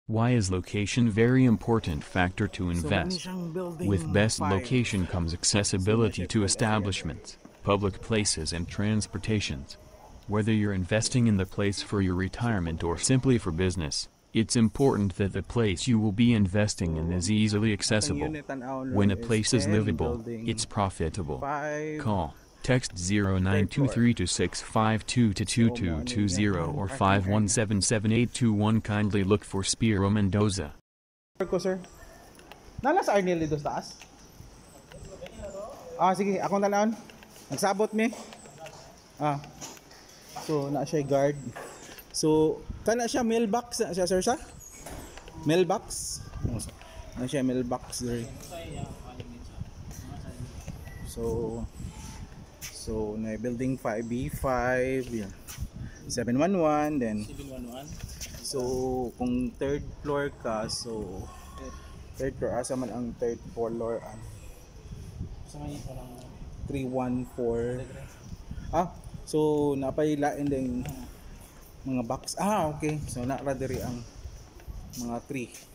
Why is location very important factor to invest? With best location comes accessibility to establishments, public places and transportations. Whether you're investing in the place for your retirement or simply for business, it's important that the place you will be investing in is easily accessible. When a place is livable, it's profitable. Call, text 0923-2652-2220 or 517-7821. Kindly look for Spiro Mendoza. Ko, sir. Nala sa Arnel dito sa taas? Sige, akong tanawon. Nagsabot mi. So, na siya guard. So, kana siya mailbox na siya, sir, sa? Mailbox. Na siya mailbox there. So, na building 5B5, yeah. 711, then 711. so, kung third floor ka, so third floor, asa man ang third floor, Sa may parang 314. So napailain din mga box. Okay. So naara diri ang mga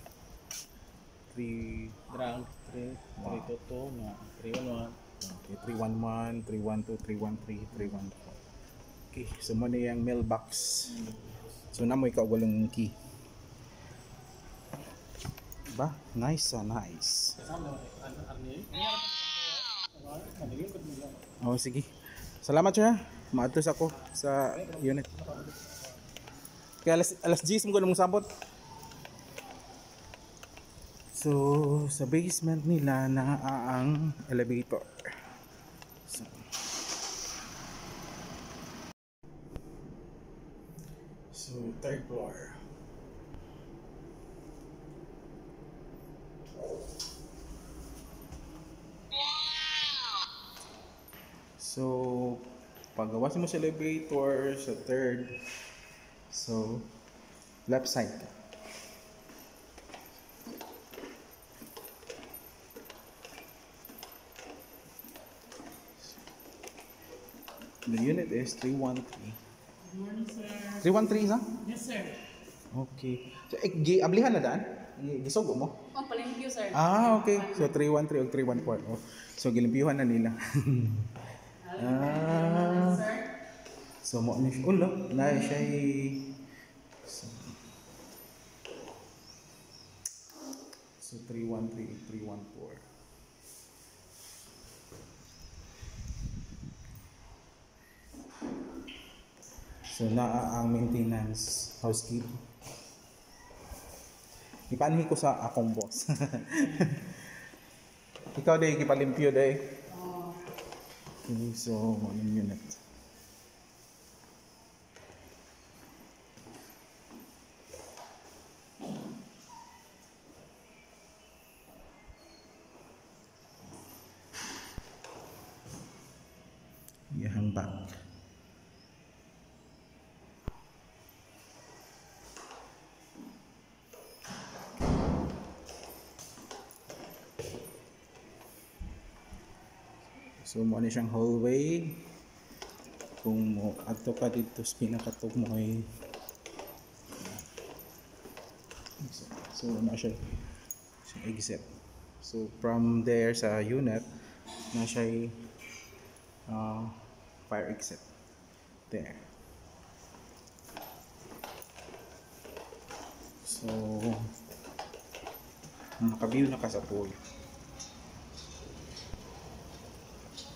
3 ground 3, 322, mga 311. okay, 311, 312, 313, 314. Okay, so mo na yung mailbox. So namoy ka walong key. Ba? Nice. Sige. Salamat, sir. Maatos ako sa unit. Kaya alas 10 mo ko namang sabot. So, sa basement nila na ang elevator. So third floor. So, pagawas mo sa elevator sa third, so left side ka. The unit is 313. Good morning, sir. 313 ha? Yes, sir. Okay. So, ablihan na daan? Gisugo mo? Palimpyo, sir. Okay. So 313 o 314. So gilimpyuhan na nila. So mo ni ulo na siya so 313 314. So naa ang maintenance housekeeping. Ipanhi ko sa akong boss. Ikaw day gipalimpyo day. Okay, so morning unit. Yahang back. So mo ni siyang hallway. Kung mo adto ka dito sa pinakatog mo ay so na siya exit. So from there sa unit na siya fire exit there. So naka-view na ka sa pool.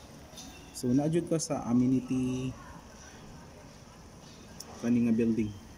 So naadjud ka sa amenity kaning nga building.